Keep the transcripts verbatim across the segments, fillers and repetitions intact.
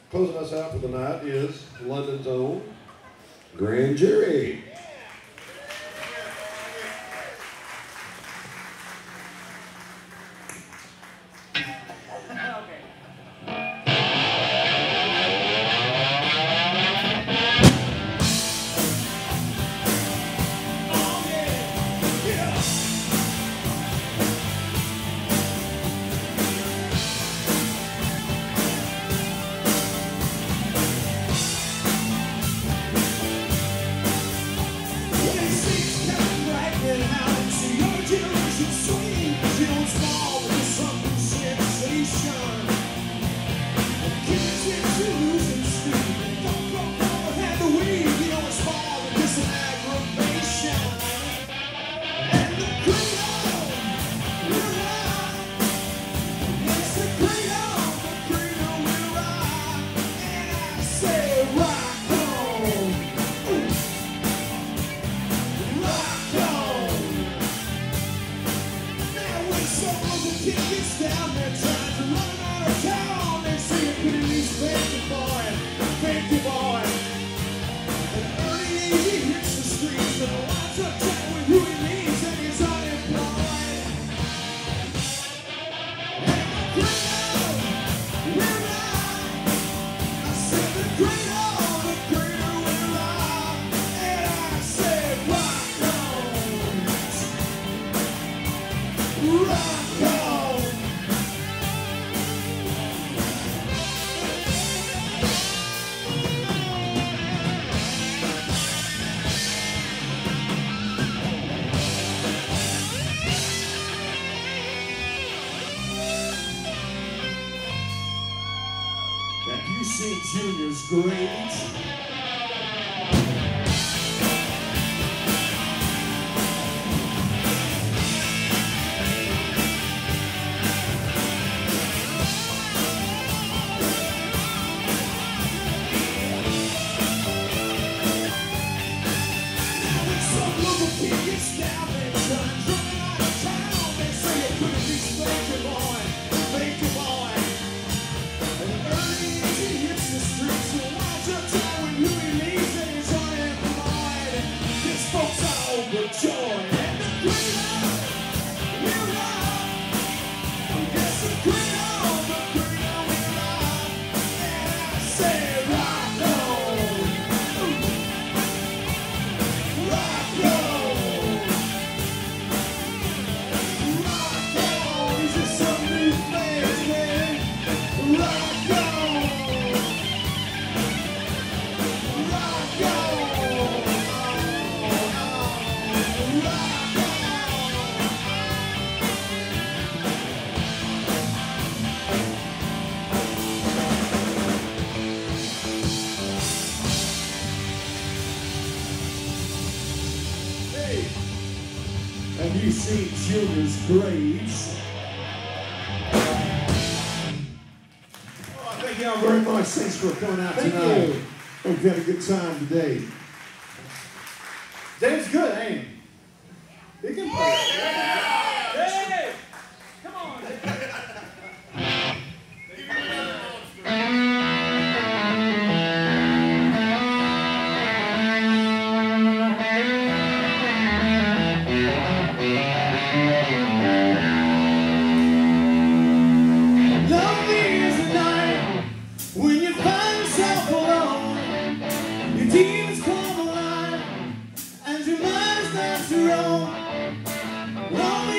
Closing us out for the night is London's own Grand Jury. You see Junior's great. And you see Junior's grades. Oh, thank y'all very much. Thanks for coming out Thank tonight. you. Hope you had a good time today. Dave's good, ain't he? He can play. Hey! Come on, Wrong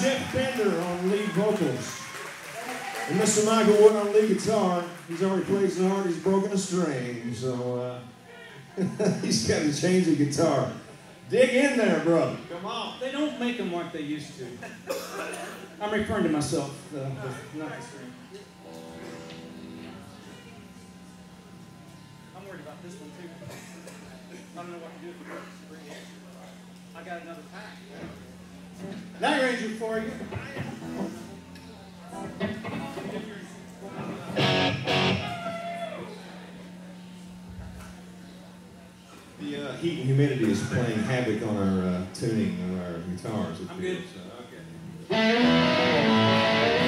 Jeff Bender on lead vocals. And Mister Michael Wood on lead guitar. He's already played so hard he's broken a string, so uh, he's got to change the guitar. Dig in there, brother. Come on. They don't make them like they used to. I'm referring to myself, uh, not the string. I'm worried about this one too. I don't know what to do with the I got another pack. Night Ranger for you. The uh, heat and humidity is playing havoc on our uh, tuning of our guitars. I'm good. So, okay.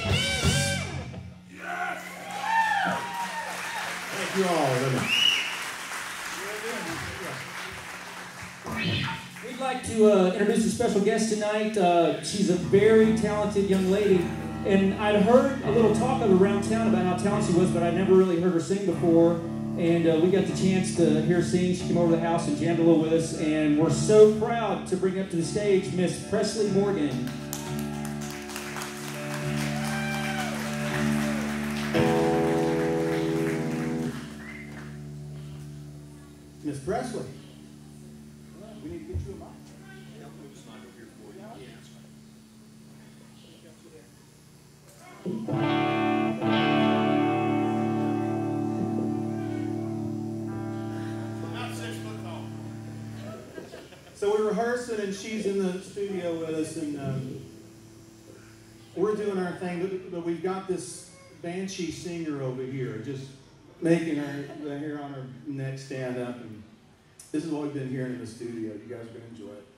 You all, We'd like to uh, introduce a special guest tonight. Uh, she's a very talented young lady. And I'd heard a little talk of around town about how talented she was, but I'd never really heard her sing before. And uh, we got the chance to hear her sing. She came over to the house and jammed a little with us. And we're so proud to bring up to the stage Miss Presley Morgan. Miss Presley. We need to get you a mic. So we're rehearsing, and she's in the studio with us, and um, we're doing our thing. But, but we've got this banshee singer over here, just making her the hair on her neck stand up, and this is what we've been hearing in the studio. You guys are going to enjoy it.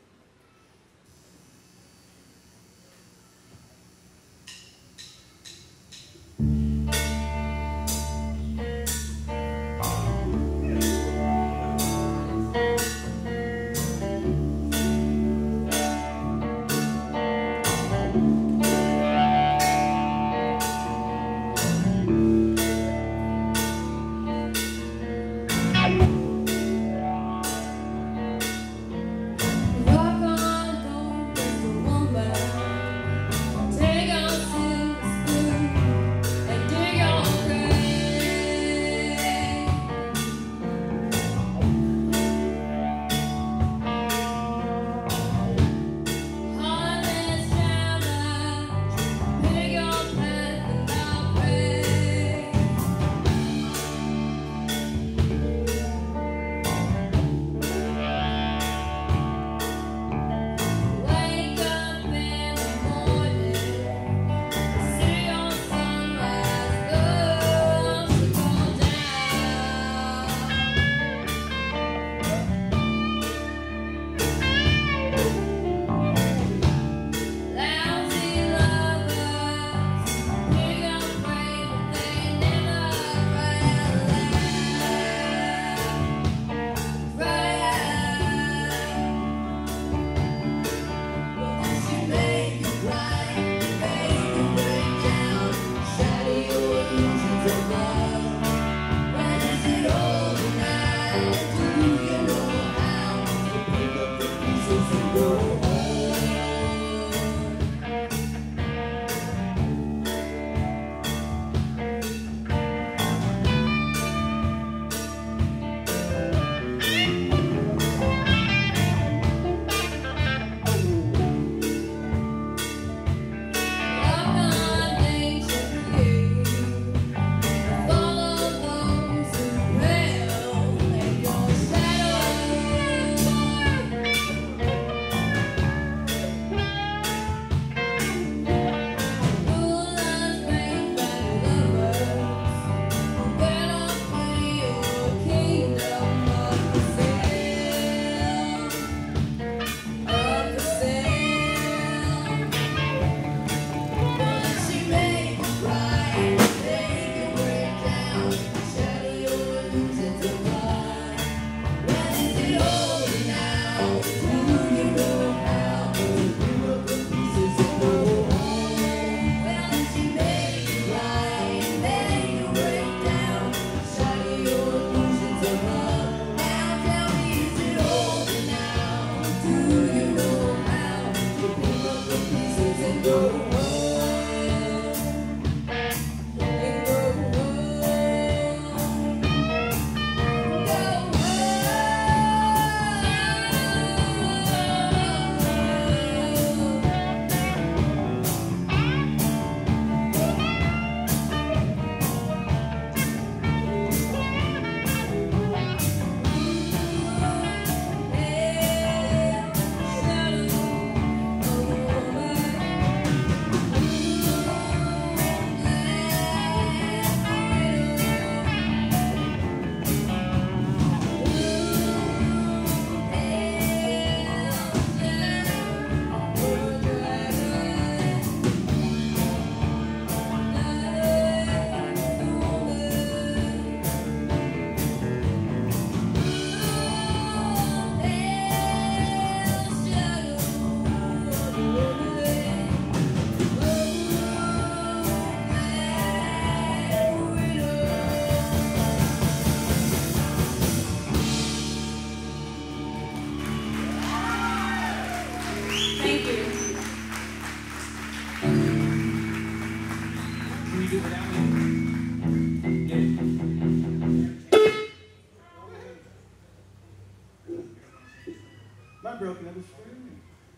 I broke another string.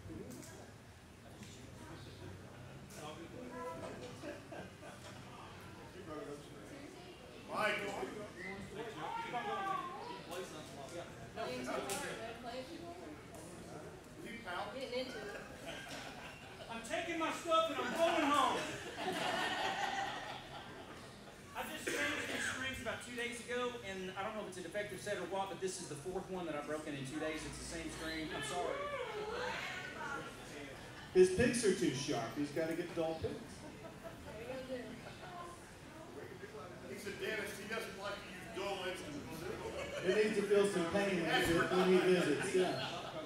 I'm taking my stuff and I'm going home. I just changed these strings about two days ago, and I don't know if it's a defective set or what, but this is the fourth one that I've broken in two days. It's the same string. I'm sorry. His picks are too sharp. He's got to get dull picks. He's a dentist. He doesn't like to use dull instruments. He needs to feel some pain when he, when he visits. Yeah.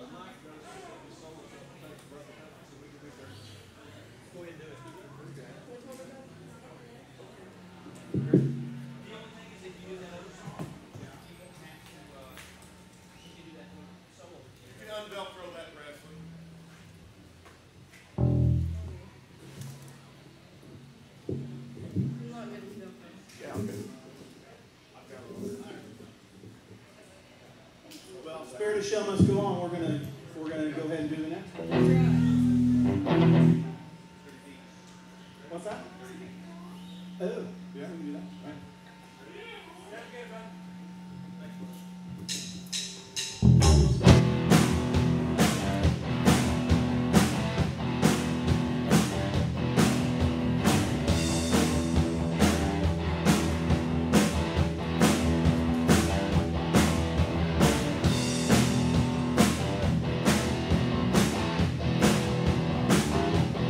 You can unvelcro that wrestling. Yeah, I'm good. Well, Spirit of Show must go on. We're gonna we're gonna go ahead and do the next one. What's that? Oh, yeah, we can do that. Right. Thank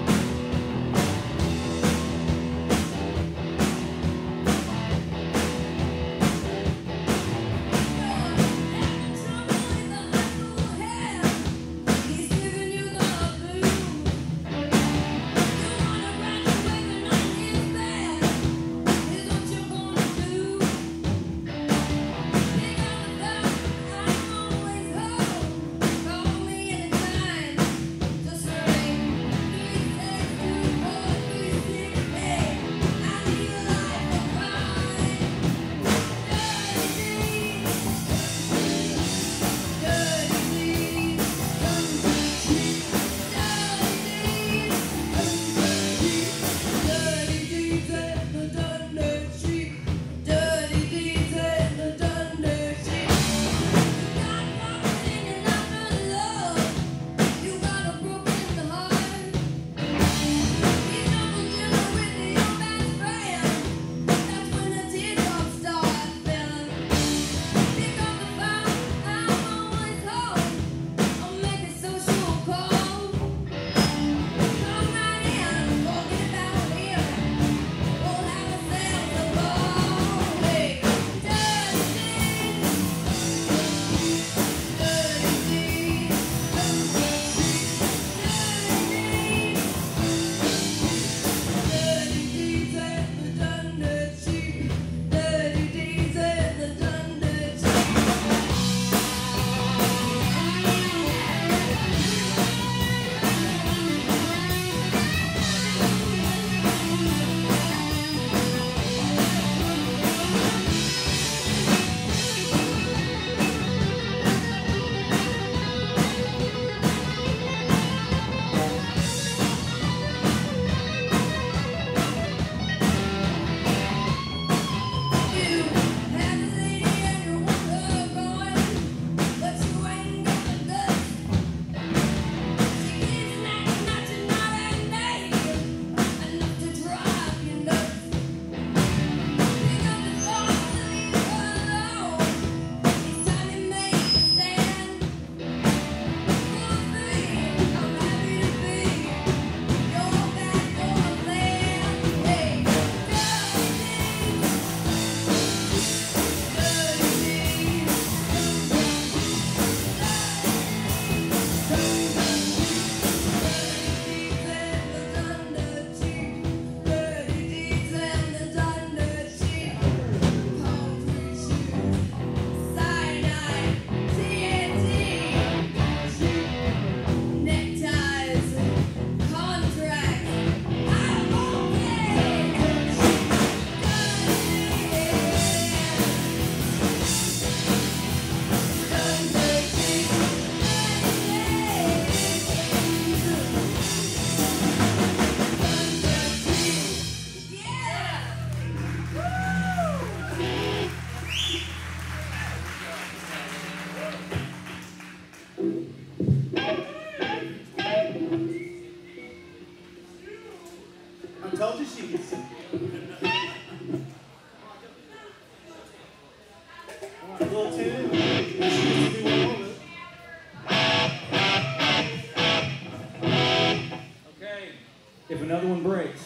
cheese. A little tune. She gets to do one moment. Okay. If another one breaks.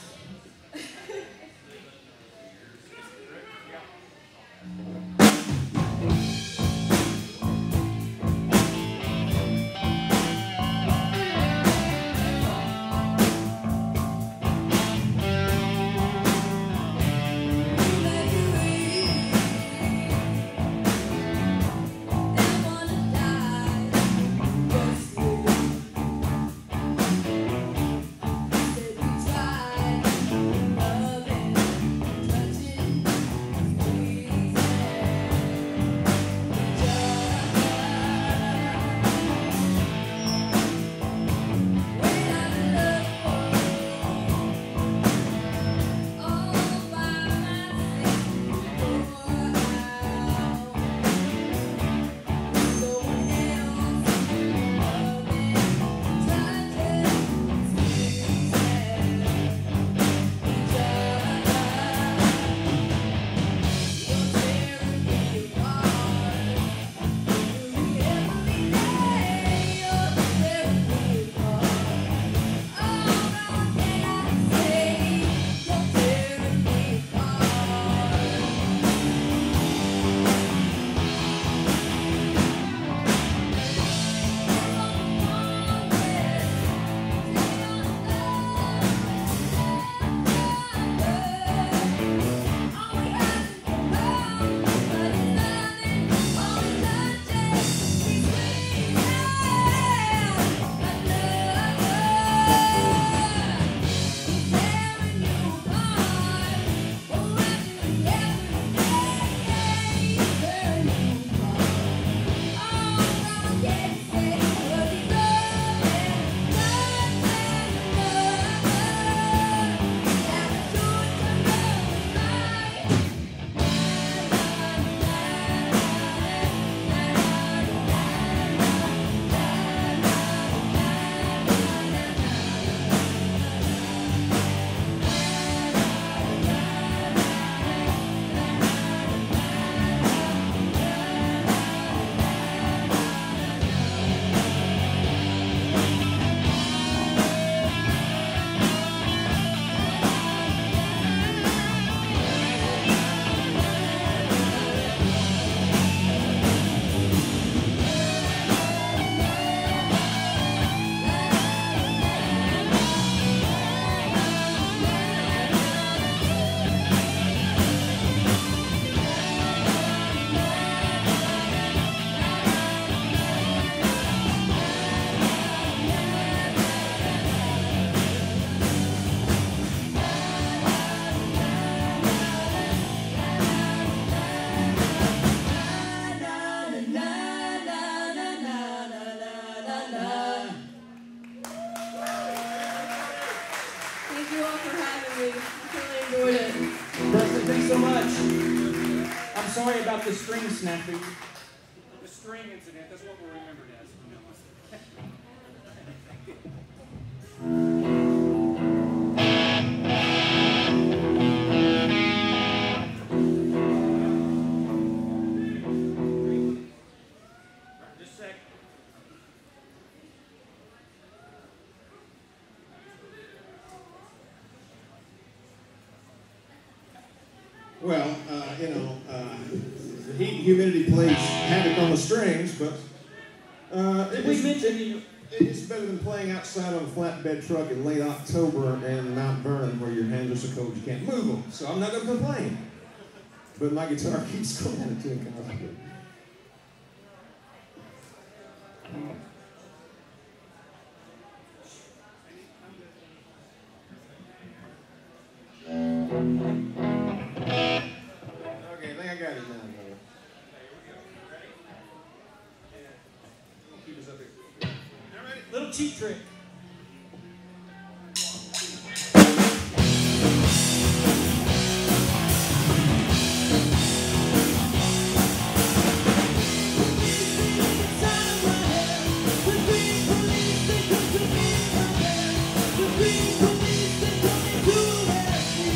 Sorry about the string snapping. The string incident, that's what we're remembered as. Just a sec. Well, uh, you know, uh, the heat and humidity plays havoc on the strings, but uh, it We was, mentioned it, it's better than playing outside on a flatbed truck in late October in Mount Vernon where your hands are so cold you can't move them. So I'm not going to complain. But my guitar keeps going at two and Okay, I think I got it now. Keep us up here. Little cheat trick. The green police, they coming to arrest me.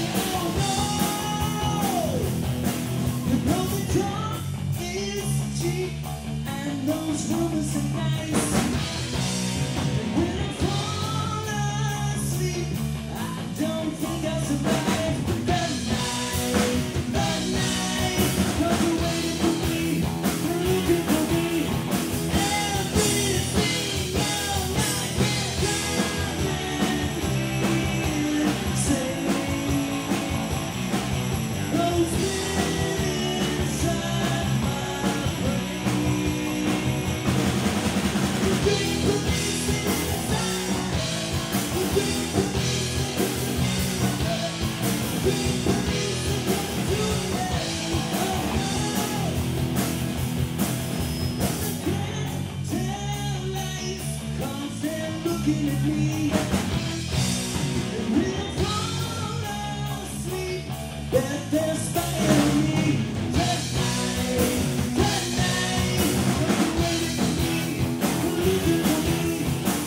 Looking at me, and we'll fall asleep, that they're spying on me. Tonight, tonight, they're waiting for me, looking for me.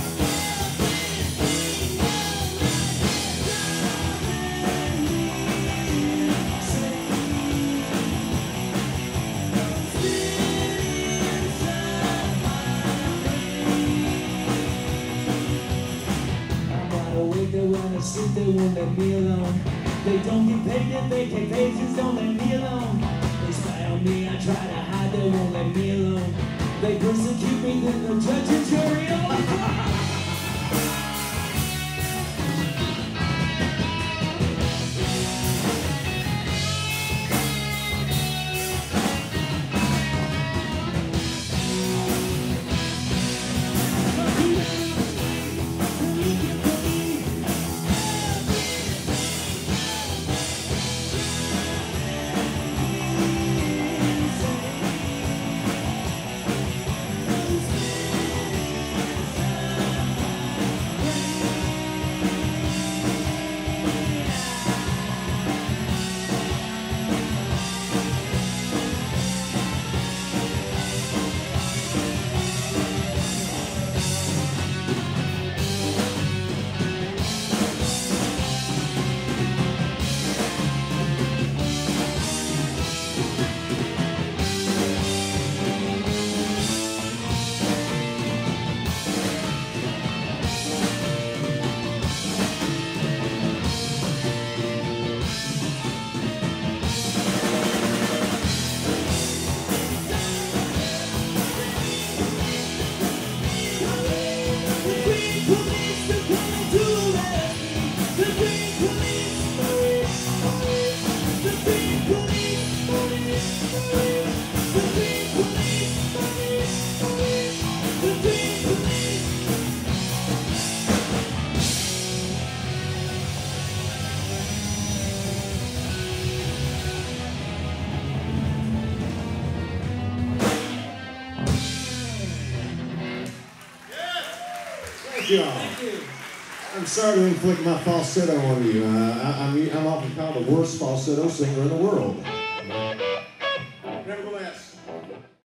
When I sleep, they won't let me alone. They don't get paid if they get paid, just don't let me alone. They spy on me, I try to hide, they won't let me alone. They persecute me, then the judge and jury alone. Thank you. I'm sorry to inflict my falsetto on you. Uh, I, I'm, I'm often called the worst falsetto singer in the world.